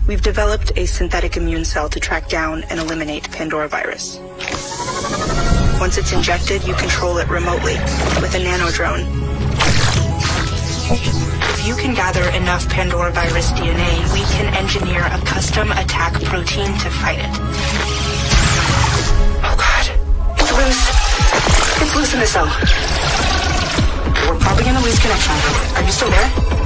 We've developed a synthetic immune cell to track down and eliminate Pandora virus. Once it's injected, you control it remotely with a nano drone. If you can gather enough Pandora virus DNA, we can engineer a custom attack protein to fight it. Oh God, it's loose. It's loose in the cell. We're probably gonna lose connection. Are you still there?